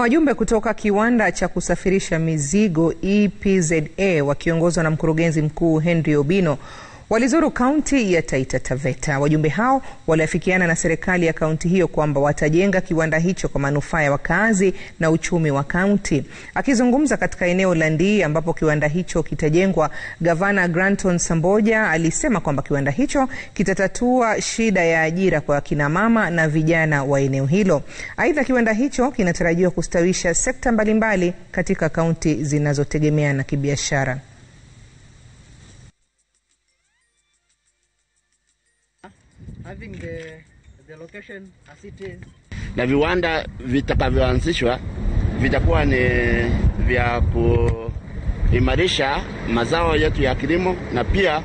Wajumbe kutoka kiwanda cha kusafirisha mizigo EPZA wakiongozwa na mkurugenzi mkuu Henry Obino walizuru kaunti ya Taita Taveta. Wajumbe hao waliafikiana na serikali ya kaunti hiyo kwamba watajenga kiwanda hicho kwa manufaa ya wakazi na uchumi wa kaunti. Akizungumza katika eneo la Ndii ambapo kiwanda hicho kitajengwa, Gavana Granton Samboja alisema kwamba kiwanda hicho kitatatua shida ya ajira kwa kina mama na vijana wa eneo hilo. Aidha, kiwanda hicho kinatarajiwa kustawisha sekta mbalimbali katika kaunti zinazotegemeana kibiashara. Having the location as it is. Na viwanda vitakavyoanzishwa vitakuwa ni vya kuimarisha mazao yetu ya kilimo na pia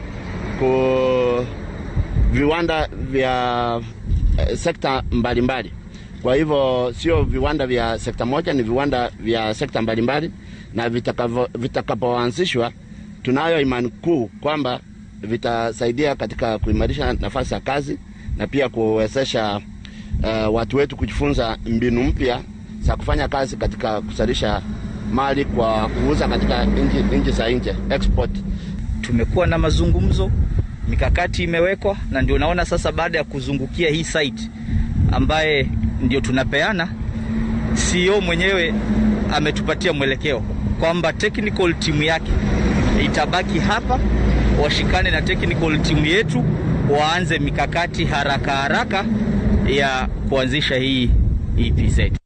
viwanda vya sekta mbalimbali. Kwa hivyo sio viwanda vya sekta moja, ni viwanda vya sekta mbalimbali, na vitakapoanzishwa tunayo imani kuu kwamba vitasaidia katika kuimarisha nafasi ya kazi na pia kuwezesha watu wetu kujifunza mbinu mpya za kufanya kazi katika kusalisha mali kwa kuuza katika nchi za nje, export. Tumekuwa na mazungumzo, mikakati imewekwa, na ndio naona sasa baada ya kuzungukia hii site ambaye ndio tunapeana, CEO mwenyewe ametupatia mwelekeo kwamba technical team yake itabaki hapa, washikane na technical team yetu waanze mikakati haraka ya kuanzisha hii EPZ.